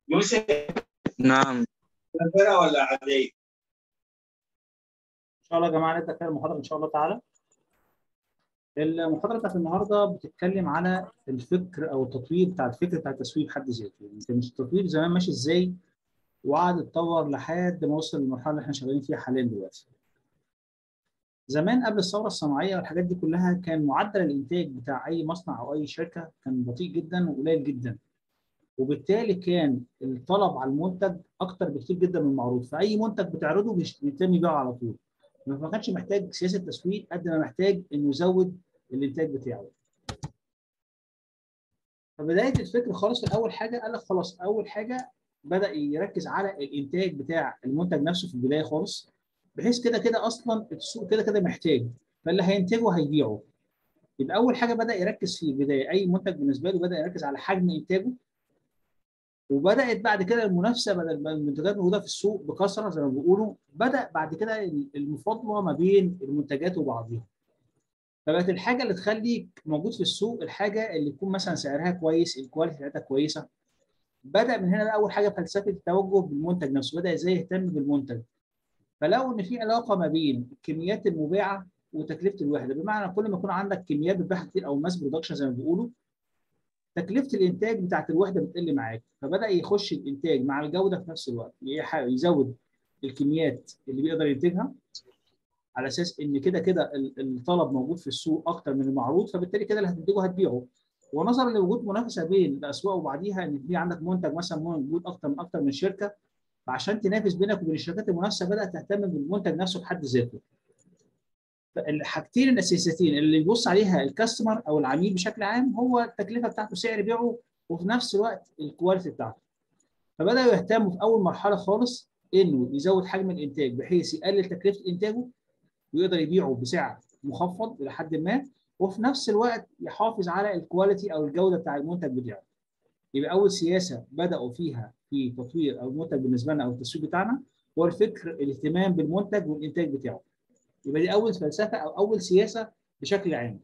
يوسف، نعم. مغفرة ولا عادية؟ ان شاء الله يا جماعه نبدا كده المحاضره ان شاء الله تعالى. المحاضره بتاعت النهارده بتتكلم على الفكر او التطوير بتاع الفكر بتاع التسويق بحد ذاته، يعني كان التطوير زمان ماشي ازاي وقعد يتطور لحد ما وصل للمرحله اللي احنا شغالين فيها حاليا دلوقتي. زمان قبل الثوره الصناعيه والحاجات دي كلها كان معدل الانتاج بتاع اي مصنع او اي شركه كان بطيء جدا وقليل جدا، وبالتالي كان الطلب على المنتج اكتر بكتير جدا من المعروض، فاي منتج بتعرضه بيتم يبيعه على طول. ما كانش محتاج سياسه تسويق قد ما محتاج انه يزود الانتاج بتاعه. فبدايه الفكر خالص في اول حاجه قال لك خلاص، اول حاجه بدا يركز على الانتاج بتاع المنتج نفسه في البدايه خالص، بحيث كده كده اصلا السوق كده كده محتاج، فاللي هينتجه هيبيعه. يبقى اول حاجه بدا يركز في البدايه اي منتج بالنسبه له بدا يركز على حجم انتاجه، وبدات بعد كده المنافسه بدل ما المنتجات موجوده في السوق بكثره زي ما بيقولوا، بدا بعد كده المفاضله ما بين المنتجات وبعضها. فبقت الحاجه اللي تخليك موجود في السوق الحاجه اللي يكون مثلا سعرها كويس، الكواليتي بتاعتها كويسه. بدا من هنا بقى اول حاجه فلسفه التوجه بالمنتج نفسه، بدا ازاي يهتم بالمنتج. فلو ان في علاقه ما بين الكميات المباعه وتكلفه الوحده، بمعنى كل ما يكون عندك كميات بتباع كتير او ماس برودكشن زي ما بيقولوا، تكلفه الانتاج بتاعت الوحده بتقل معاك، فبدا يخش الانتاج مع الجوده في نفس الوقت، يزود الكميات اللي بيقدر ينتجها على اساس ان كده كده الطلب موجود في السوق اكتر من المعروض، فبالتالي كده اللي هتنتجه هتبيعه. ونظرا لوجود منافسه بين الاسواق وبعضيها، ان في عندك منتج مثلا موجود اكتر من شركه، فعشان تنافس بينك وبين الشركات المنافسه بدات تهتم بالمنتج نفسه بحد ذاته. الحاجتين الاساسيتين اللي يبص عليها الكاستمر او العميل بشكل عام هو التكلفه بتاعته، سعر بيعه، وفي نفس الوقت الكواليتي بتاعته. فبداوا يهتموا في اول مرحله خالص انه يزود حجم الانتاج بحيث يقلل تكلفه انتاجه ويقدر يبيعه بسعر مخفض الى حد ما، وفي نفس الوقت يحافظ على الكواليتي او الجوده بتاع المنتج بتاعه. يبقى اول سياسه بداوا فيها في تطوير او المنتج بالنسبه لنا او التسويق بتاعنا هو الفكر الاهتمام بالمنتج والانتاج بتاعه. يبقى دي اول فلسفه او اول سياسه بشكل عام.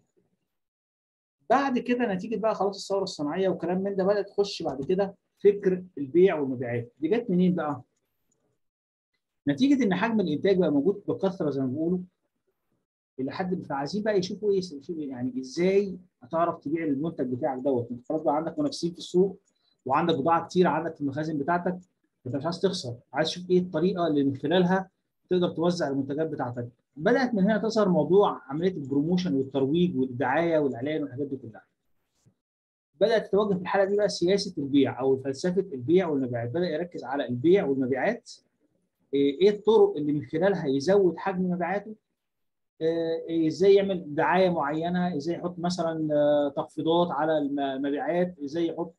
بعد كده نتيجه بقى خلاص الثوره الصناعيه وكلام من ده، بدات تخش بعد كده فكر البيع والمبيعات. دي جت منين بقى؟ نتيجه ان حجم الانتاج بقى موجود بكثره زي ما بيقولوا، الى حد فعايزين بقى يشوفوا ايه، يعني ازاي هتعرف تبيع المنتج بتاعك دوت. انت خلاص بقى عندك منافسين في السوق وعندك بضاعه كتير عندك في المخازن بتاعتك، انت مش عايز تخسر، عايز تشوف ايه الطريقه اللي من خلالها تقدر توزع المنتجات بتاعتك. بدات من هنا تظهر موضوع عمليه البروموشن والترويج والدعايه والاعلان والحاجات دي كلها. بدات تتوجه في الحاله دي بقى سياسه البيع او فلسفه البيع والمبيعات، بدا يركز على البيع والمبيعات. ايه الطرق اللي من خلالها يزود حجم مبيعاته، ازاي يعمل دعايه معينه، ازاي يحط مثلا تخفيضات على المبيعات، ازاي يحط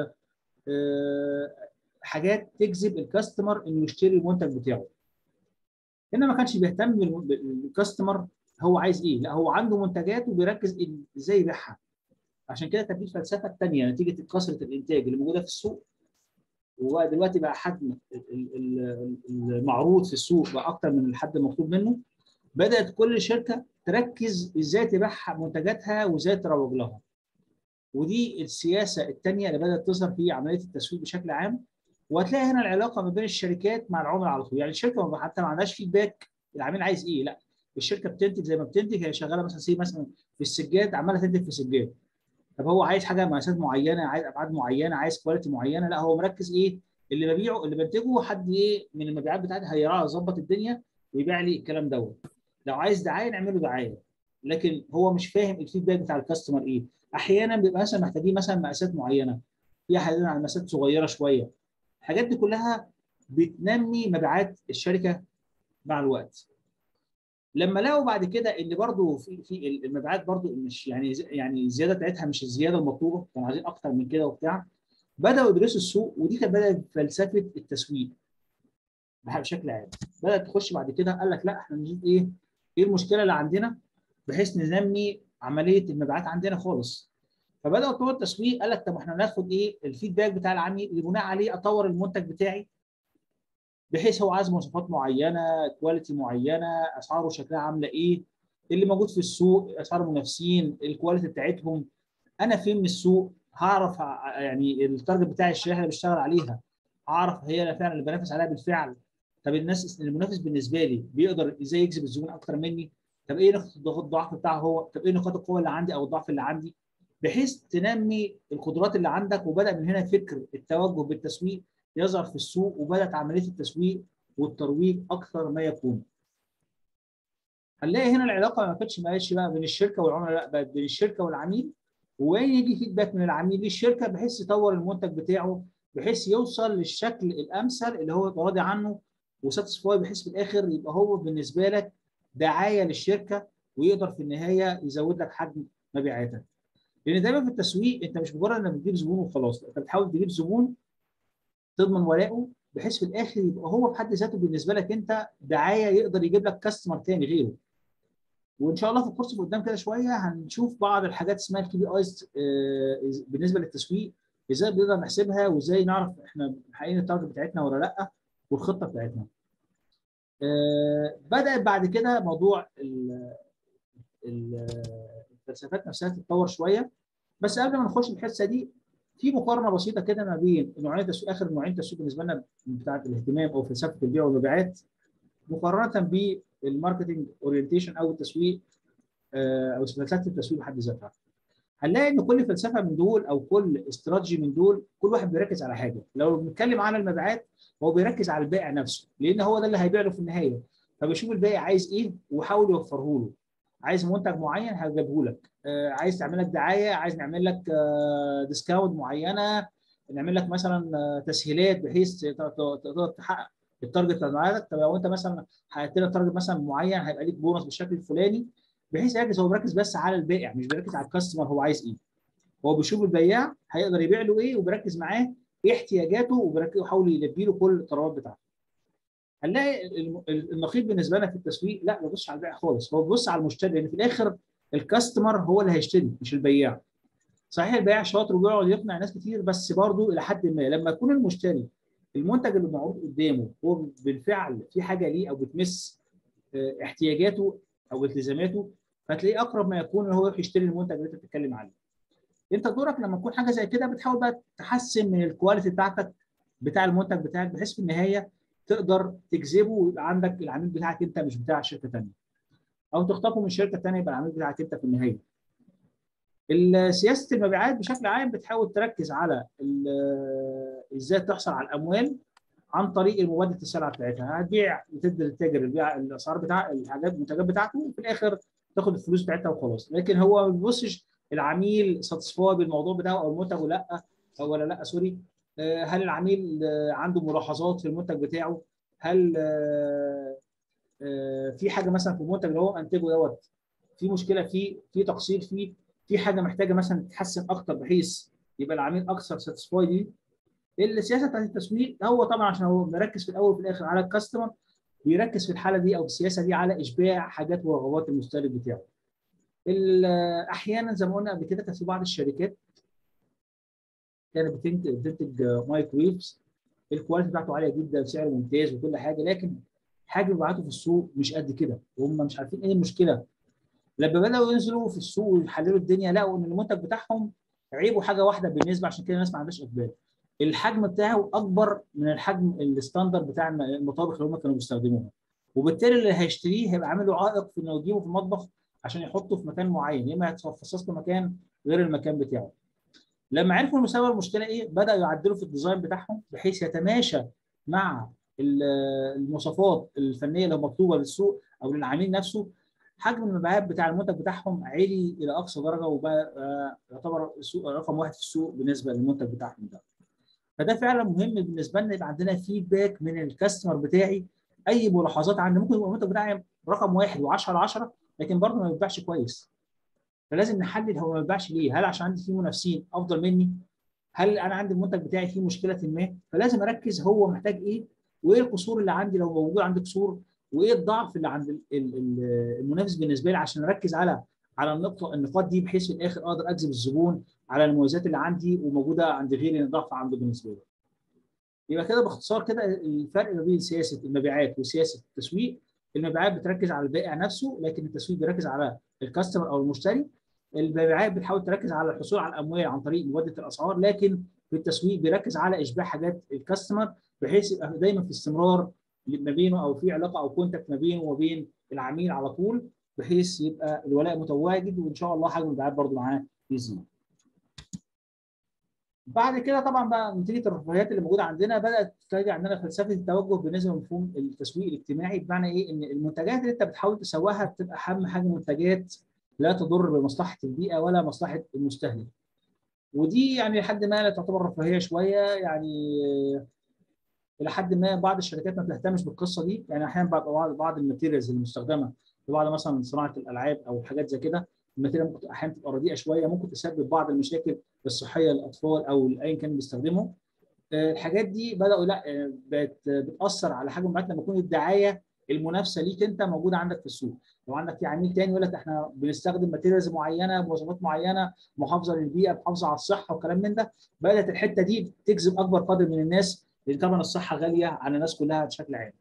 حاجات تجذب الكاستمر انه يشتري المنتج بتاعه. هنا ما كانش بيهتم بالكاستمر هو عايز ايه، لا هو عنده منتجات وبيركز ازاي يبيعها. عشان كده كانت دي الفلسفه الثانيه نتيجه كثره الانتاج اللي موجوده في السوق، ودلوقتي بقى حجم المعروض في السوق بقى اكتر من الحد المطلوب منه. بدات كل شركه تركز ازاي تبيع منتجاتها وازاي تروج لها. ودي السياسه الثانيه اللي بدات تظهر في عمليه التسويق بشكل عام. وهتلاقي هنا العلاقه ما بين الشركات مع العملاء على طول، يعني الشركه حتى ما عندهاش فيدباك العميل عايز ايه، لا الشركه بتنتج زي ما بتنتج، هي شغاله مثلا في السجاد عماله تنتج في سجاد. طب هو عايز حاجه مقاسات معينه، عايز ابعاد معينه، عايز كواليتي معينه، لا هو مركز ايه اللي ببيعه اللي بنتجه حد ايه من المبيعات بتاعتي هيراعي يظبط الدنيا ويبيع لي الكلام دوت. لو عايز دعايه نعمل له دعايه، لكن هو مش فاهم الفيدباك بتاع الكاستمر ايه. احيانا بيبقى مثلا محتاجين مثلا مقاسات معينه، في احيانا على مقاسات صغيره شويه. الحاجات دي كلها بتنمي مبيعات الشركه مع الوقت. لما لقوا بعد كده ان برضو في المبيعات برضو مش يعني الزياده بتاعتها مش الزياده المطلوبه، كانوا عايزين اكتر من كده وبتاع، بداوا يدرسوا السوق. ودي كانت بدات فلسفه التسويق بشكل عام. بدات تخش بعد كده قال لك لا احنا نجيب ايه المشكله اللي عندنا بحيث ننمي عمليه المبيعات عندنا خالص. فبداوا يطوروا التسويق، قال لك طب احنا ناخد ايه الفيدباك بتاع العميل اللي بناء عليه اطور المنتج بتاعي، بحيث هو عايز مواصفات معينه، كواليتي معينه، اسعاره شكلها عامله ايه، اللي موجود في السوق، اسعار المنافسين، الكواليتي بتاعتهم. انا فين من السوق هعرف يعني التارجت بتاع الشريحه اللي بشتغل عليها اعرف هي أنا فعلا اللي بنافس عليها بالفعل. طب الناس المنافس بالنسبه لي بيقدر ازاي يجذب الزبون اكتر مني؟ طب ايه نقطه الضعف بتاعه هو؟ طب ايه نقاط القوه اللي عندي او الضعف اللي عندي؟ بحيث تنمي القدرات اللي عندك. وبدا من هنا فكر التوجه بالتسويق يظهر في السوق، وبدات عمليه التسويق والترويج اكثر ما يكون. هنلاقي هنا العلاقه ما كانتش ماشيه بقى بين الشركه والعملاء، لا بقت بين الشركه والعميل. ويجي فيدباك من العميل للشركه بحيث يطور المنتج بتاعه، بحيث يوصل للشكل الامثل اللي هو يبقى راضي عنه وساتسفاي، بحيث في الاخر يبقى هو بالنسبه لك دعايه للشركه، ويقدر في النهايه يزود لك حجم مبيعاتك. لان دايما في التسويق انت مش مجرد انك بتجيب زبون وخلاص، انت بتحاول تجيب زبون تضمن ولاءه، بحيث في الاخر يبقى هو في حد ذاته بالنسبه لك انت دعايه، يقدر يجيب لك كاستمر تاني غيره. وان شاء الله في الكورس اللي قدام كده شويه هنشوف بعض الحاجات اسمها الكي بي ايز بالنسبه للتسويق، ازاي بنقدر نحسبها وازاي نعرف احنا محققين التارجت بتاعتنا ولا لا، والخطه بتاعتنا. بدات بعد كده موضوع الفلسفات نفسها تتطور شويه. بس قبل ما نخش الحصه دي، في مقارنه بسيطه كده ما بين نوعين التسويق، اخر نوعين تسويق بالنسبه لنا بتاعه الاهتمام او فلسفه البيع والمبيعات، مقارنه بالماركتنج اورينتيشن او التسويق او فلسفه التسويق بحد ذاتها. هنلاقي ان كل فلسفه من دول او كل استراتيجي من دول كل واحد بيركز على حاجه. لو بنتكلم عن المبيعات، هو بيركز على البائع نفسه، لان هو ده اللي هيبيع له في النهايه. فبيشوف البائع عايز ايه ويحاول يوفره له. عايز منتج معين هجيبه لك، عايز تعمل لك دعايه، عايز نعمل لك ديسكاونت معينه، نعمل لك مثلا تسهيلات بحيث تقدر تحقق التارجت بتاعك. طب لو انت مثلا حققت لك تارجت مثلا معين هيبقى ليك بونص بالشكل الفلاني. بحيث يركز، هو مركز بس على البائع، مش بيركز على الكاستمر هو عايز ايه. هو بيشوف البياع هيقدر يبيع له ايه، وبيركز معاه ايه احتياجاته، ويحاول يلبي له كل الطلبات بتاعته. هنلاقي النقيض بالنسبه لنا في التسويق، لا ما بيبصش على البائع خالص، هو بيبص على المشتري. لان في الاخر الكاستمر هو اللي هيشتري مش البياع. صحيح البياع شاطر وبيقعد يقنع ناس كتير، بس برضه الى حد ما لما يكون المشتري المنتج اللي معروض قدامه هو بالفعل في حاجه ليه او بتمس احتياجاته او التزاماته، فتلاقيه اقرب ما يكون ان هو يروح يشتري المنتج اللي انت بتتكلم عليه. انت دورك لما تكون حاجه زي كده بتحاول بقى تحسن من الكواليتي بتاعتك بتاع المنتج بتاعك، بحيث في النهايه تقدر تجذبه ويبقى عندك العميل بتاعك انت مش بتاع شركه ثانيه، او تخطفه من شركه ثانيه يبقى العميل بتاعك انت في النهايه. سياسه المبيعات بشكل عام بتحاول تركز على ازاي تحصل على الاموال عن طريق مبادله السلعه بتاعتها. هتبيع وتدي للتاجر البيع الاسعار بتاع الحاجات المنتجات بتاعته، وفي الاخر تاخد الفلوس بتاعتها وخلاص. لكن هو ما بيبصش العميل ساتسفاي بالموضوع بتاعه او المنتج ولا لا، او ولا لا سوري. هل العميل عنده ملاحظات في المنتج بتاعه؟ هل في حاجه مثلا في المنتج اللي هو انتجه دوت في مشكله فيه، في تقصير فيه، في حاجه محتاجه مثلا تتحسن اكتر بحيث يبقى العميل اكثر ساتسفاي دي. السياسه بتاعت التسويق هو طبعا عشان هو مركز في الاول وفي الاخر على الكاستمر، بيركز في الحاله دي او السياسه دي على اشباع حاجات ورغبات المستهلك بتاعه. احيانا زي ما قلنا قبل كده كان في بعض الشركات كانت بتنتج مايكرويفز، الكواليتي بتاعته عاليه جدا، سعره ممتاز وكل حاجه، لكن حجم مبيعاته في السوق مش قد كده، وهم مش عارفين ايه المشكله. لما بداوا ينزلوا في السوق ويحللوا الدنيا لقوا ان المنتج بتاعهم عيبه حاجه واحده بالنسبه، عشان كده الناس ما عندهاش اقبال. الحجم بتاعه اكبر من الحجم الستاندر بتاع المطابخ اللي هم كانوا بيستخدموها، وبالتالي اللي هيشتريه هيبقى عامل له عائق في انه يجيبه في المطبخ عشان يحطه في مكان معين، يا اما هيتخصص له مكان غير المكان بتاعه. لما عرفوا مسبب المشكله ايه، بداوا يعدلوا في الديزاين بتاعهم بحيث يتماشى مع المواصفات الفنيه اللي مطلوبه للسوق او للعميل نفسه. حجم المبيعات بتاع المنتج بتاعهم عالي الى اقصى درجه، وبقى يعتبر السوق رقم واحد في السوق بالنسبه للمنتج بتاعهم ده. فده فعلا مهم بالنسبه لنا يبقى عندنا فيدباك من الكاستمر بتاعي. اي ملاحظات عندي، ممكن يبقى المنتج بتاعي رقم واحد و10 على 10 لكن برضه ما بيبيعش كويس. فلازم نحلل هو ما بيبيعش ليه، هل عشان عندي فيه منافسين افضل مني؟ هل انا عندي المنتج بتاعي فيه مشكله ما؟ فلازم اركز هو محتاج ايه، وايه القصور اللي عندي لو موجود عندي قصور، وايه الضعف اللي عند المنافس بالنسبه لي، عشان اركز على النقاط دي بحيث في الاخر اقدر اجذب الزبون على المميزات اللي عندي وموجوده عند غيري الضعف عنده بالنسبه لي. يبقى كده باختصار كده الفرق ما بين سياسه المبيعات وسياسه التسويق. المبيعات بتركز على البائع نفسه، لكن التسويق بيركز على الكاستمر او المشتري. المبيعات بتحاول تركز على الحصول على الاموال عن طريق مبادله الاسعار، لكن في التسويق بيركز على اشباع حاجات الكاستمر، بحيث يبقى دايما في استمرار ما بينه او في علاقه او كونتاكت ما بينه وبين العميل على طول، بحيث يبقى الولاء متواجد، وان شاء الله حجم المبيعات برضه معاه يزيد. بعد كده طبعا بقى نتيجه الرفاهيات اللي موجوده عندنا، بدات تيجي عندنا فلسفه التوجه بالنسبه لمفهوم التسويق الاجتماعي. بمعنى ايه؟ ان المنتجات اللي انت بتحاول تسوقها بتبقى اهم حاجه منتجات لا تضر بمصلحه البيئه ولا مصلحه المستهلك. ودي يعني لحد ما لا تعتبر رفاهيه شويه، يعني الى حد ما بعض الشركات ما بتهتمش بالقصه دي. يعني احيانا بعض الماتيريالز المستخدمه في بعض مثلا صناعه الالعاب او حاجات زي كده، الماتيريال ممكن احيانا تبقى رديئه شويه، ممكن تسبب بعض المشاكل الصحيه للاطفال او ايا كان بيستخدمه. الحاجات دي بداوا لا بقت بتاثر على حجم المبيعات لما يكون الدعايه المنافسه ليك انت موجوده عندك في السوق. لو عندك في عميل تاني يقول لك احنا بنستخدم ماتيريالز معينه بمواصفات معينه محافظه للبيئه محافظه على الصحه وكلام من ده، بدات الحته دي تجذب اكبر قدر من الناس، لان طبعا الصحه غاليه على الناس كلها بشكل عام.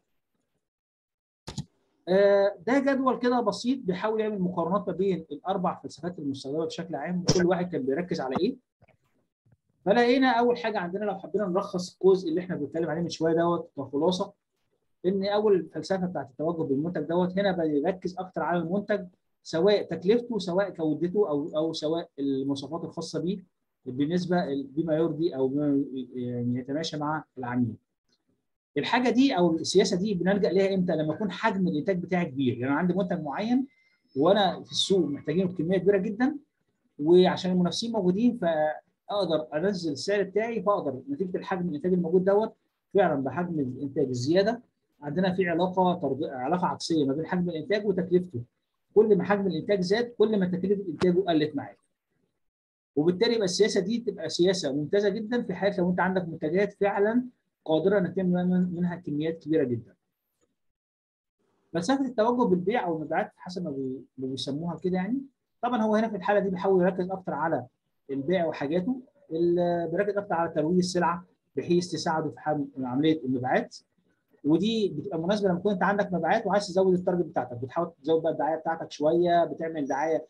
ده جدول كده بسيط بيحاول يعمل مقارنات ما بين الاربع فلسفات المستخدمه بشكل عام، وكل واحد كان بيركز على ايه. فلقينا اول حاجه عندنا لو حبينا نلخص الجزء اللي احنا بنتكلم عليه من شويه دوت كخلاصه، ان اول فلسفه بتاعت التوجه بالمنتج دوت هنا بيركز اكتر على المنتج، سواء تكلفته سواء جودته او سواء المواصفات الخاصه بيه بالنسبه بما يرضي او بما يعني يتماشى مع العميل. الحاجه دي او السياسه دي بنلجا ليها امتى؟ لما يكون حجم الانتاج بتاعي كبير. يعني انا عندي منتج معين وانا في السوق محتاجينه بكميه كبيره جدا، وعشان المنافسين موجودين فاقدر انزل السعر بتاعي، فاقدر نتيجه الحجم الانتاج الموجود دوت فعلا بحجم الانتاج الزياده. عندنا في علاقه عكسيه ما بين حجم الانتاج وتكلفته. كل ما حجم الانتاج زاد كل ما تكلفه انتاجه قلت معاك. وبالتالي يبقى السياسه دي تبقى سياسه ممتازه جدا في حاله لو انت عندك منتجات فعلا قادره انك تعمل منها كميات كبيره جدا. فلسفه التوجه بالبيع او المبيعات حسب ما بيسموها كده يعني. طبعا هو هنا في الحاله دي بيحاول يركز اكتر على البيع وحاجاته، بيركز اكتر على ترويج السلعه بحيث تساعده في عمليه المبيعات. ودي بتبقى مناسبه لما تكون انت عندك مبيعات وعايز تزود التارجت بتاعتك، بتحاول تزود بقى الدعايه بتاعتك شويه، بتعمل دعايه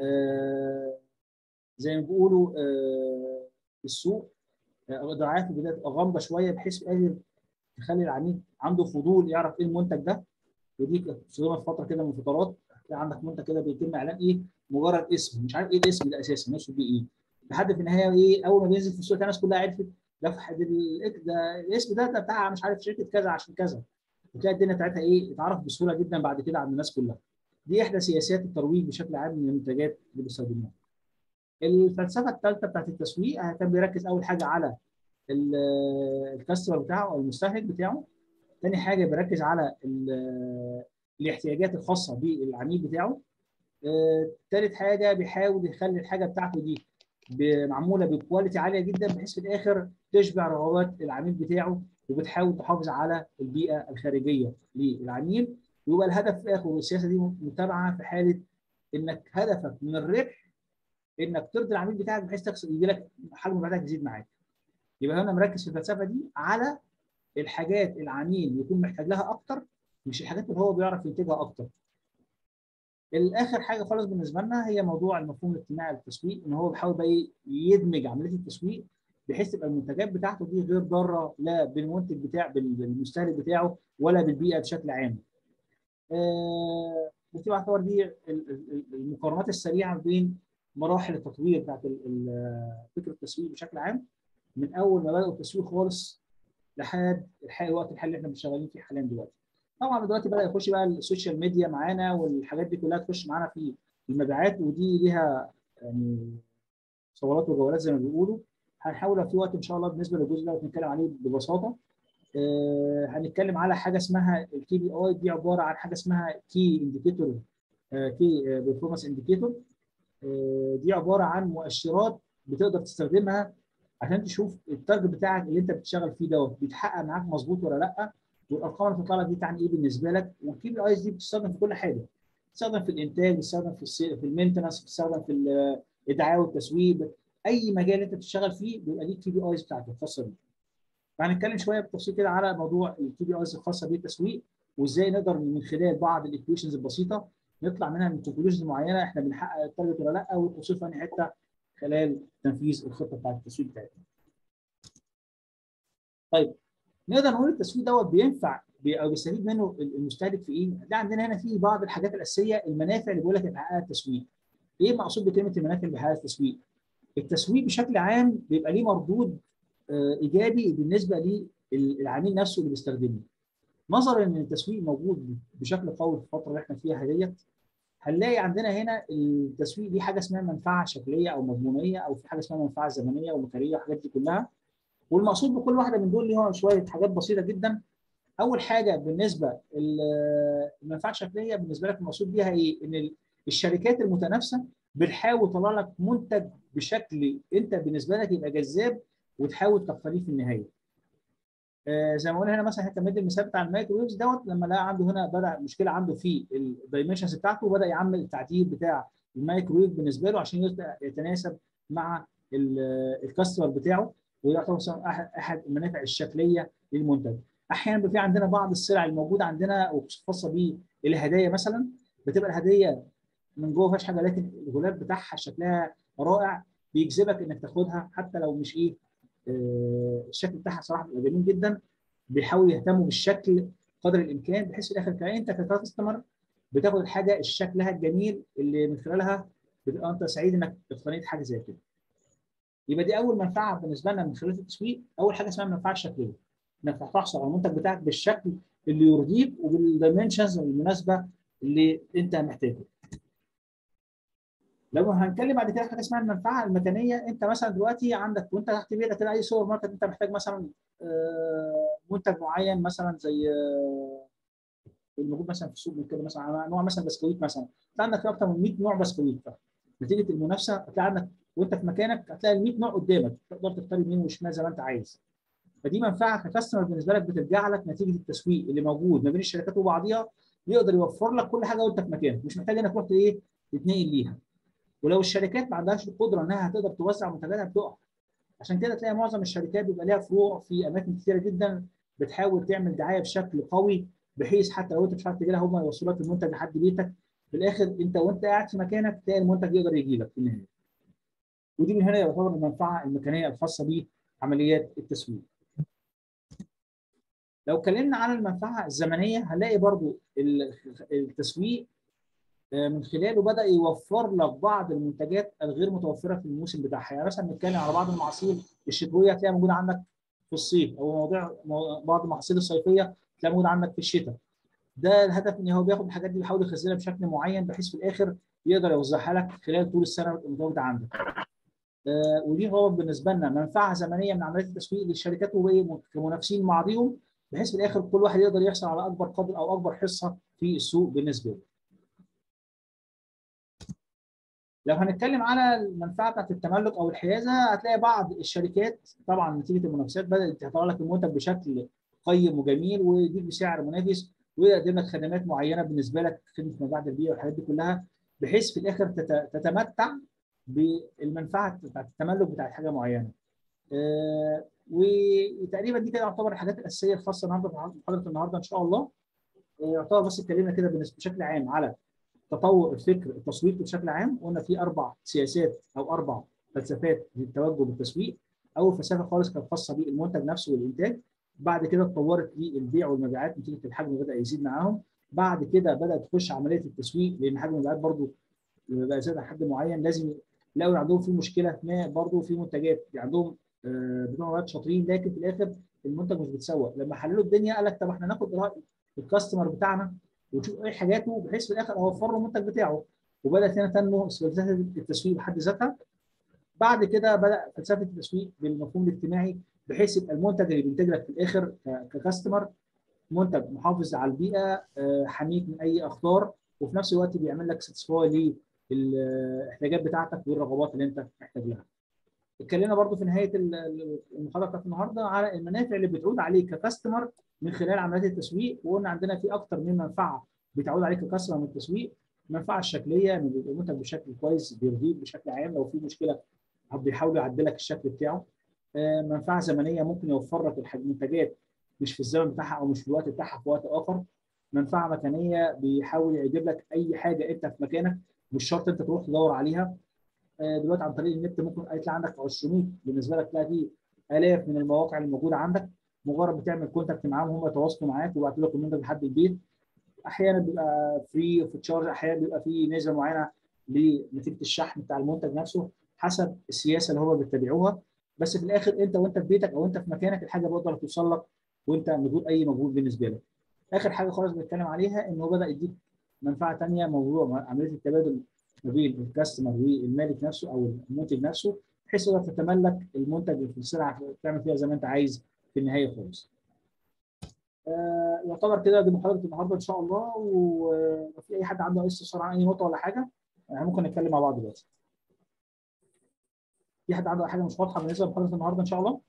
زي ما بيقولوا في السوق دعايه في البدايه تبقى غامضه شويه بحيث قادر تخلي العميل عنده فضول يعرف ايه المنتج ده. ودي كانت في فتره كده من الفترات تلاقي عندك منتج كده بيتم اعلان ايه مجرد اسم، مش عارف ايه الاسم ده اساسا نقصد بيه ايه، لحد في النهايه ايه اول ما بينزل في السوق الناس كلها عرفت ده الاسم ده بتاع مش عارف شركه كذا عشان كذا، وتلاقي الدنيا بتاعتها ايه اتعرف بسهوله جدا بعد كده عند الناس كلها. دي احدى سياسات الترويج بشكل عام من المنتجات اللي بيستخدموها. الفلسفه الثالثه بتاعت التسويق كان بيركز اول حاجه على الكاستمر بتاعه او المستهلك بتاعه. تاني حاجه بيركز على الاحتياجات الخاصه بالعميل بتاعه. تالت حاجه بيحاول يخلي الحاجه بتاعته دي معموله بكواليتي عاليه جدا بحيث في الاخر تشبع رغبات العميل بتاعه، وبتحاول تحافظ على البيئه الخارجيه للعميل. ويبقى الهدف في الاخر والسياسه دي متابعه في حاله انك هدفك من الربح انك ترضي العميل بتاعك بحيث يجي لك حجم مبيعاتك يزيد معاك. يبقى هنا مركز في الفلسفه دي على الحاجات العميل يكون محتاج لها اكتر، مش الحاجات اللي هو بيعرف ينتجها اكتر. الاخر حاجه خالص بالنسبه لنا هي موضوع المفهوم الاجتماعي للتسويق، ان هو بيحاول بقى يدمج عمليه التسويق بحيث تبقى المنتجات بتاعته دي غير ضاره لا بالمنتج بالمستهلك بتاعه ولا بالبيئه بشكل عام. دي تعتبر دي المقارنات السريعه بين مراحل التطوير بتاعت فكره التسويق بشكل عام، من اول ما بداوا التسويق خالص لحد الوقت الحالي اللي احنا شغالين فيه حاليا دلوقتي. طبعا دلوقتي بدا يخش بقى السوشيال ميديا معانا والحاجات دي كلها تخش معانا في المبيعات، ودي ليها يعني صولات وجولات زي ما بيقولوا. هنحاول في وقت ان شاء الله بالنسبه للجزء ده نتكلم عليه ببساطه. هنتكلم على حاجه اسمها الكي بي اي، دي عباره عن حاجه اسمها كي انديكيتور، كي بيرفورمانس انديكيتور. دي عباره عن مؤشرات بتقدر تستخدمها عشان تشوف التارجت بتاعك اللي انت بتشتغل فيه دوت بيتحقق معاك مظبوط ولا لا، والارقام اللي بتطلع لك دي تعني ايه بالنسبه لك. والكي بي ايز دي بتستخدم في كل حاجه، بتستخدم في الانتاج، بتستخدم في المينتنس، بتستخدم في الدعايه والتسويق. اي مجال انت بتشتغل فيه بيبقى ليه الكي بي ايز بتاعتك الخاصه بيه. فهنتكلم شويه بالتفصيل كده على موضوع الكي بي ايز الخاصه بالتسويق، وازاي نقدر من خلال بعض الايكويشنز البسيطه نطلع منها من كونكلوجنز معينه احنا بنحقق التارجت ولا لا، ونوصل في انهي حته خلال تنفيذ الخطه بتاعت التسويق بتاعتنا. طيب نقدر نقول التسويق دوت بينفع او بيستفيد منه المستهلك في ايه؟ ده عندنا هنا في بعض الحاجات الاساسيه، المنافع اللي بيقول لك بيحققها التسويق. ايه مقصود بكلمه المنافع اللي بيحققها التسويق؟ التسويق بشكل عام بيبقى ليه مردود ايجابي بالنسبه للعميل نفسه اللي بيستخدمه. نظرا ان التسويق موجود بشكل قوي في الفتره اللي احنا فيها ديت، هنلاقي عندنا هنا التسويق ليه حاجه اسمها منفعه شكليه او مضمونيه، او في حاجه اسمها منفعه زمنيه ومكانيه والحاجات دي كلها. والمقصود بكل واحده من دول ليه شويه حاجات بسيطه جدا. اول حاجه بالنسبه المنفعه الشكليه بالنسبه لك المقصود بيها ايه؟ ان الشركات المتنافسه بتحاول تطلع لك منتج بشكل انت بالنسبه لك يبقى جذاب وتحاول تقتنيه في النهايه. زي ما قلنا هنا مثلا حتى مدي المثال بتاع المايكرويفز دوت، لما لقى عنده هنا بدا مشكله عنده في الدايمنشنز بتاعته، وبدا يعمل التعديل بتاع المايكرويف بالنسبه له عشان يتناسب مع الكاستمر بتاعه، ويعتبر احد المنافع الشكليه للمنتج. احيانا بيبقى في عندنا بعض السلع الموجوده عندنا وخاصه بالهدايا مثلا، بتبقى الهديه من جوه ما فيهاش حاجه، لكن الغلاف بتاعها شكلها رائع بيجذبك انك تاخدها حتى لو مش ايه. الشكل بتاعها صراحه بيبقى جميل جدا. بيحاولوا يهتموا بالشكل قدر الامكان، بحيث في الاخر انت ككاستمر بتاخد الحاجه شكلها الجميل اللي من خلالها بتبقى انت سعيد انك اقتنيت حاجه زي كده. يبقى دي اول منفعه بالنسبه لنا من خلال التسويق، اول حاجه اسمها المنفعه الشكليه، انك تحصل على المنتج بتاعك بالشكل اللي يرضيك وبالدايمنشنز المناسبه اللي انت محتاجه. لو هنتكلم بعد كده حاجه اسمها المنفعه المكانيه، انت مثلا دلوقتي عندك وانت تحت بيتك كده اي سوبر ماركت، انت محتاج مثلا منتج معين مثلا زي الموجود مثلا في السوق كده، مثلا نوع مثلا بسكويت مثلا، تلاقي عندك اكثر من 100 نوع بسكويت. نتيجه المنافسه هتلاقي عندك وانت في مكانك هتلاقي ال 100 نوع قدامك، تقدر تختار يمين وشمال زي ما انت عايز. فدي منفعه ككاستمر بالنسبه لك بترجع لك نتيجه التسويق اللي موجود ما بين الشركات وبعضيها، يقدر يوفر لك كل حاجه وانت في مكانك، مش محتاج انك تروح ايه تتنقل ليها. ولو الشركات ما عندهاش القدره انها هتقدر توزع منتجاتها بتقع. عشان كده تلاقي معظم الشركات بيبقى ليها فروع في اماكن كثيره جدا، بتحاول تعمل دعايه بشكل قوي، بحيث حتى لو انت مش عارف تجي لها هم يوصلوا لك المنتج لحد بيتك. في الاخر انت وانت قاعد في مكانك تلاقي المنتج يقدر يجي لك في النهايه. ودي من هنا يعتبر المنفعه المكانيه الخاصه بعمليات التسويق. لو اتكلمنا عن المنفعه الزمنيه هنلاقي برضو التسويق من خلاله بدأ يوفر لك بعض المنتجات الغير متوفره في الموسم بتاعها. يعني مثلا نتكلم على بعض المحاصيل الشتويه هتلاقيها موجوده عندك في الصيف، او بعض المحاصيل الصيفيه تلاقيها موجوده عندك في الشتاء. ده الهدف ان هو بياخد الحاجات دي بيحاول يخزنها بشكل معين، بحيث في الاخر يقدر يوزعها لك خلال طول السنه المتواجده عندك. ودي هو بالنسبه لنا منفعه زمنيه من عمليه التسويق للشركات كمنافسين مع بعضهم، بحيث في الاخر كل واحد يقدر يحصل على اكبر قدر او اكبر حصه في السوق بالنسبه له. لو هنتكلم على المنفعه بتاعت التملك او الحيازه، هتلاقي بعض الشركات طبعا نتيجه المنافسات بدات تطلع لك المنتج بشكل قيم وجميل ويديك بسعر منافس، ويقدم لك خدمات معينه بالنسبه لك، خدمه ما بعد البيع والحاجات دي كلها، بحيث في الاخر تتمتع بالمنفعه بتاعت التملك بتاعت حاجه معينه. وتقريبا دي كده يعتبر الحاجات الاساسيه الخاصه النهارده في محاضره النهارده ان شاء الله. يعتبر بس اتكلمنا كده بشكل عام على تطور الفكر التسويقي بشكل عام. قلنا في 4 سياسات او 4 فلسفات للتوجه بالتسويق. اول فلسفه خالص كانت خاصه بالمنتج نفسه والانتاج، بعد كده اتطورت للبيع والمبيعات نتيجه الحجم بدا يزيد معاهم، بعد كده بدات تخش عمليه التسويق لان حجم المبيعات برضه بقى زاد لحد معين، لازم لو عندهم في مشكله ما برضه في منتجات عندهم بدون مبيعات شاطرين، لكن في الاخر المنتج مش بيتسوق. لما حللوا الدنيا قال لك طب احنا ناخد راي الكاستمر بتاعنا ونشوف ايه حاجاته بحيث في الاخر اوفر له المنتج بتاعه. وبدات هنا تنمو فلسفه التسويق بحد ذاتها. بعد كده بدا فلسفه التسويق بالمفهوم الاجتماعي، بحيث يبقى المنتج اللي بينتج لك في الاخر ككاستمر منتج محافظ على البيئه، حميك من اي اخطار، وفي نفس الوقت بيعمل لك ساتسفاي للاحتياجات بتاعتك والرغبات اللي انت محتاج لها. اتكلمنا برضو في نهايه المحاضره بتاعت النهارده على المنافع اللي بتعود عليك ككاستمر من خلال عمليات التسويق، وقلنا عندنا في اكثر من منفعه بتعود عليك ككاستمر من التسويق. المنفعه الشكليه ان بيبقى المنتج بشكل كويس بيرضيك بشكل عام، لو في مشكله بيحاول يعدل لك الشكل بتاعه. منفعه زمنيه ممكن يوفر لك المنتجات مش في الزمن بتاعها او مش في الوقت بتاعها في وقت اخر. منفعه مكانيه بيحاول يجيب لك اي حاجه انت في مكانك، مش شرط انت تروح تدور عليها. دلوقتي عن طريق النت ممكن يطلع عندك 200 بالنسبه لك تلاقي في الاف من المواقع الموجوده عندك، مجرد بتعمل كونتاكت معاهم هم يتواصلوا معاك ويبعتوا لك المنتج لحد البيت. احيانا بيبقى فري اوف تشارج، احيانا بيبقى في نسبه معينه لنتيجه الشحن بتاع المنتج نفسه حسب السياسه اللي هو بيتبعوها. بس في الاخر انت وانت في بيتك او انت في مكانك الحاجه بتقدر توصل لك وانت من غير اي مجهود بالنسبه لك. اخر حاجه خالص بنتكلم عليها ان هو بدا يديك منفعه ثانيه، موضوع عمليه التبادل ما بين الكاستمر والمالك نفسه او المنتج نفسه، بحيث تقدر تتملك المنتج في السلعه تعمل فيها زي ما انت عايز في النهايه خالص. يعتبر كده دي محاضره النهارده ان شاء الله. ولو في اي حد عنده اي استفسار عن اي نقطه ولا حاجه ممكن نتكلم مع بعض دلوقتي. في حد عنده حاجه مش واضحه بالنسبه لمحاضره النهارده ان شاء الله؟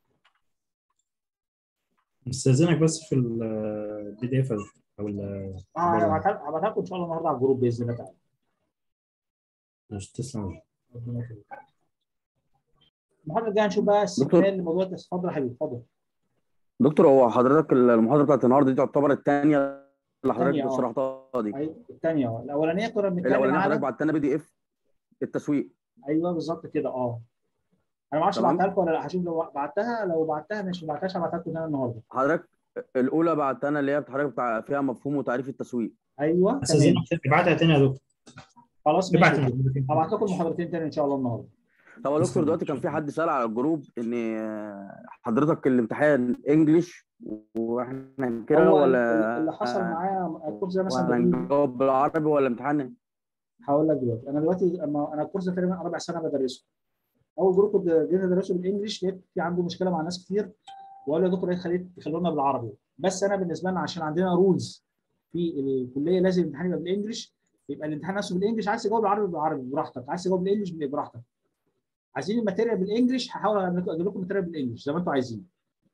استاذنك بس في البي دي اف او هبعتها لكم ان شاء الله النهارده على الجروب باذن الله تعالى. مش تسلم. ربنا يخليك. المحاضره الجايه هنشوف بقى استكمال لموضوع اتفضل يا حبيبي اتفضل. دكتور، هو حضرتك المحاضرة بتاعت النهارده دي تعتبر الثانية اللي حضرتك الثانيه شرحتها دي؟ ايوه الثانيه. الاولانيه كنا بنتكلم الأولانية حضرتك على بعت لنا PDF التسويق. ايوه بالظبط كده انا ما اعرفش تمام. بعتها لكم ولا لا، هشوف لو بعتها مش ما بعتهاش هبعتها لكم النهارده. حضرتك الأولى بعتها لنا اللي هي حضرتك فيها مفهوم وتعريف التسويق. ايوه تمام. استاذنك ابعتها تاني يا دكتور. خلاص ماشي. ابعت هبعت لكم المحاضرتين تاني ان شاء الله النهارده. طب يا دكتور، دلوقتي كان في حد سأل على الجروب ان حضرتك الامتحان انجليش واحنا كده هو ولا اللي حصل معايا الكورس ده مثلا ولا نجاوب بالعربي ولا امتحان؟ هقول لك دلوقتي. انا دلوقتي انا الكورس ده تقريبا 4 سنين بدرسه. اول جروب كنت جيت ادرسه بالانجلش لقيت في عنده مشكله مع ناس كتير وقالوا يا دكتور ايه خلونا بالعربي. بس انا بالنسبه لنا عشان عندنا رولز في الكليه لازم الامتحان يبقى بالانجلش، يبقى الامتحان نفسه بالانجلش. عايز تجاوب بالعربي براحتك، عايز تجاوب بالانجلش براحتك. عايزين الماتيريال بالانجلش هحاول اجيب لكم ماتيريال بالانجلش زي ما انتم عايزين.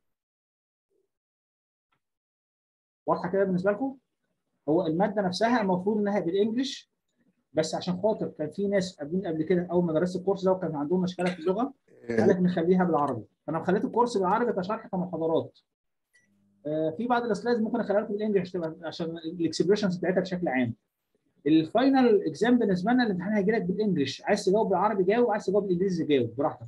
واضحه كده بالنسبه لكم؟ هو الماده نفسها المفروض انها بالانجلش، بس عشان خاطر كان في ناس قبل كده اول ما درست الكورس ده وكان عندهم مشكله في اللغه قال لك نخليها بالعربي. فانا خليت الكورس بالعربي كشرح كمحاضرات. في بعض السلايدز ممكن اخليها لكم بالانجلش عشان الاكسبريشنز بتاعتها بشكل عام. الفاينل اكزام بالنسبه لنا الامتحان هيجي لك بالانجلش، عايز تجاوب بالعربي جاوب، عايز تجاوب بالانجليزي جاوب براحتك.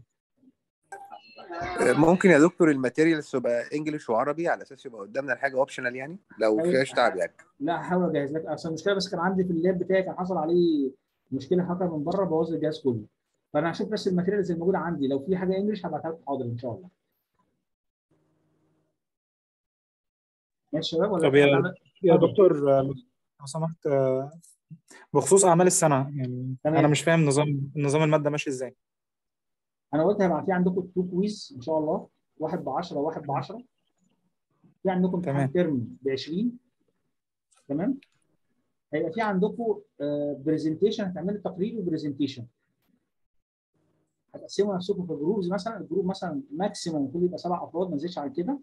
ممكن يا دكتور الماتيريالز تبقى انجلش وعربي على اساس يبقى قدامنا الحاجه اوبشنال يعني لو فيهاش تعب يعني؟ لا هحاول اجهز لك. اصل المشكله بس كان عندي في اللاب بتاعي كان حصل عليه مشكله هاكر من بره بوظ الجهاز كله. فانا هشوف بس الماتيريالز الموجوده عندي لو في حاجه انجلش هبعتها لكم حاضر ان شاء الله. ماشي يا شباب ولا طب يا دكتور لو سمحت بخصوص اعمال السنه يعني تمام. انا مش فاهم نظام الماده ماشي ازاي. انا قلت هيبقى في عندكم 2 كويز ان شاء الله، واحد ب 10 وواحد ب 10. في عندكم امتحان ترم ب 20. تمام. هيبقى في عندكم برزنتيشن، هتعملوا تقرير وبرزنتيشن. هتقسموا نفسكم في جروبز، مثلا الجروب مثلا ماكسيموم المفروض يبقى 7 افراد ما يزيدش عن كده.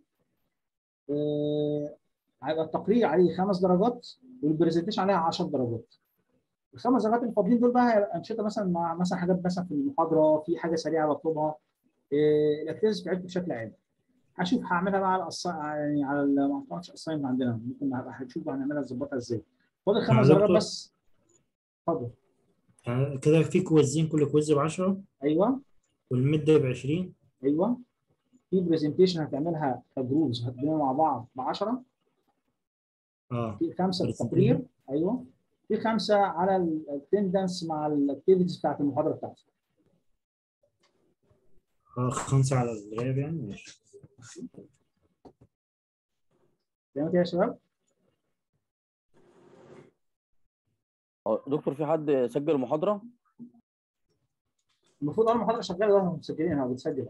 هيبقى التقرير عليه 5 درجات والبرزنتيشن عليها 10 درجات. ال5 درجات الفاضلين دول بقى هيبقى انشطه مثلا مع مثلا حاجات مثلا في المحاضره، في حاجه سريعه بطلبها. الاكتيفيتيز بتاعتكم بشكل عام هشوف هعملها بقى على يعني على ما اعرفش الاساينمنت عندنا، ممكن هنشوف هنعملها نظبطها ازاي. فاضل 5 درجات بس. اتفضل. كده في كويزين، كل كويز ب 10. ايوه. والميد ب 20. ايوه. في برزنتيشن هتعملها كجروبز هتبنيها مع بعض ب 10. في 5 في التقرير. ايوه. في 5 على الاتندنس مع الاكتيفيتيز بتاعت المحاضره بتاعتي. 5 على الغياب يعني. ماشي تمام كده يا شباب؟ دكتور، في حد سجل المحاضرة؟ المفروض المحاضره شغاله ده مسجلينها بتسجل.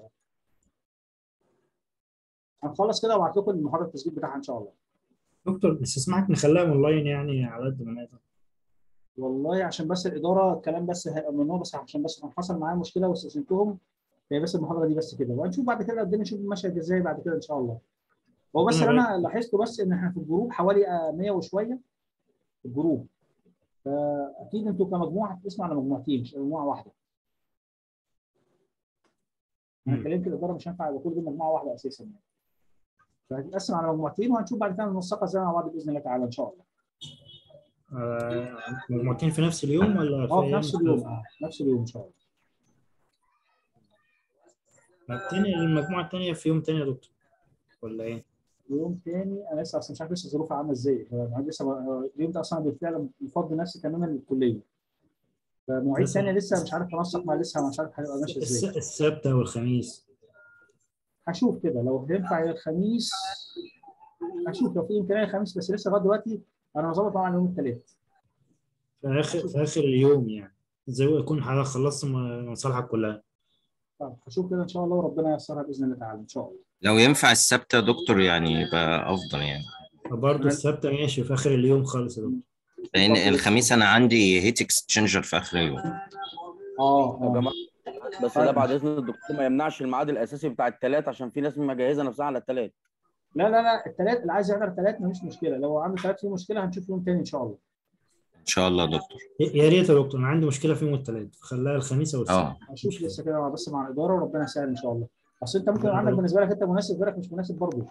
هنخلص كده وابعت لكم المحاضره التسجيل بتاعها ان شاء الله. دكتور بس اسمعك نخليها اونلاين يعني على قد ما نقدر. والله عشان بس الاداره الكلام بس هيبقى منهم، بس عشان بس كان حصل معايا مشكله واستثنتهم. هي بس المحاضره دي بس كده، وهنشوف بعد كده الدنيا نشوف المشهد ازاي بعد كده ان شاء الله. هو بس اللي انا لاحظته بس ان احنا في الجروب حوالي 100 وشويه في الجروب. فاكيد انتوا كمجموعه هتقسموا على مجموعتين مش مجموعه واحده. انا كلمت الاداره مش هينفع يبقى كل دي مجموعه واحده اساسا يعني. فهتتقسم على مجموعتين وهنشوف بعد كده ننسقها ازاي مع بعض باذن الله تعالى ان شاء الله. مجموعتين في نفس اليوم ولا في في نفس اليوم؟ نفس اليوم ان شاء الله. المجموعه الثانيه في يوم ثاني يا دكتور. ولا ايه؟ يوم تاني انا لسه اصلا مش عارف لسه الظروف عامله ازاي، أنا لسه اليوم ده اصلا بالفعل مفضي نفسي تماما للكليه، فمواعيد لسه تانية لسه مش عارف انسق مع، لسه مش عارف هيبقى ماشي ازاي. السبت او الخميس. هشوف كده لو ينفع الخميس، هشوف لو في امكانيه الخميس، بس لسه لغايه دلوقتي انا مظبط طبعا يوم الثلاث. في اخر اليوم يعني، زي ما يكون حضرتك خلصت مصالحك كلها. طب هشوف كده ان شاء الله وربنا ييسرها باذن الله تعالى ان شاء الله. لو ينفع السبت يا دكتور يعني يبقى افضل يعني، فبرضه السبت ماشي في اخر اليوم خالص يا دكتور. لان الخميس انا عندي هيت اكسشينجر في اخر اليوم. يا جماعه بس ده طيب. بعد اذن الدكتور ما يمنعش الميعاد الاساسي بتاع الثلاث، عشان في ناس مجهزه نفسها على الثلاث. لا لا لا، الثلاث اللي عايز يحضر الثلاث مفيش مشكله، لو عنده ثلاث فيه مشكله هنشوف يوم تاني ان شاء الله. ان شاء الله يا دكتور. يا ريت يا دكتور، انا عندي مشكله في يوم الثلاث، خليها الخميس او السبت. هشوف لسه كده بس مع الاداره وربنا يسهل ان شاء الله. اصل انت ممكن عندك بالنسبه لك انت مناسب، غيرك مش مناسب برضه.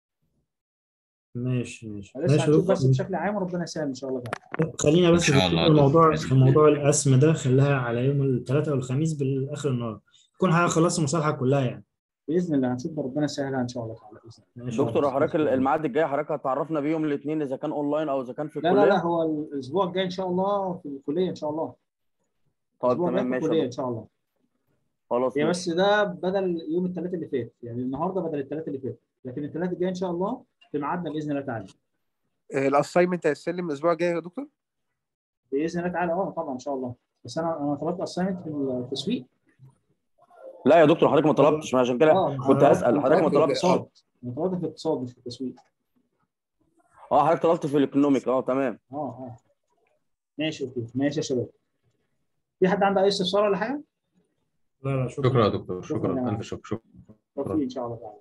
ماشي ماشي لسه يا هنشوف بس دكتور. بشكل عام وربنا يسهل ان شاء الله تعالى. خلينا بس إن شاء الله يا الموضوع دكتور. في موضوع القسم ده، خليها على يوم الثلاث او الخميس بالاخر النهار، تكون حضرتك خلصت مصالحك كلها يعني. باذن الله هنشوف ربنا يسهلها ان شاء الله تعالى باذن الله. ماشي يا دكتور حضرتك الميعاد الجاي حضرتك هتعرفنا بيه يوم الاثنين، اذا كان اونلاين او اذا كان في لا الكليه. لا لا، هو الاسبوع الجاي ان شاء الله في الكليه ان شاء الله. طيب الاسبوع الجاي تمام في ماشي الكليه يا ان دكتور. شاء الله. خلاص هي ماشي. بس ده بدل يوم الثلاث اللي فات، يعني النهارده بدل الثلاث اللي فات، لكن الثلاث الجاي ان شاء الله في ميعادنا باذن الله تعالى. الاساينمنت هيتسلم الاسبوع الجاي يا دكتور؟ باذن الله تعالى طبعا ان شاء الله. بس انا طلبت اساينمنت في التسويق. لا يا دكتور حضرتك ما طلبتش، ما عشان كده كنت هسال حضرتك ما طلبت في طلبتش. الاقتصاد. انا طلبت في الاقتصاد مش في التسويق. حضرتك طلبت في الايكونوميك. تمام. ماشي اوكي ماشي يا شباب. في حد عنده اي استفسار ولا حاجه؟ لا لا، شكرا يا دكتور، شكرا يا شكرا، جماعة. الف شكر. توفيق ان شاء الله تعالى.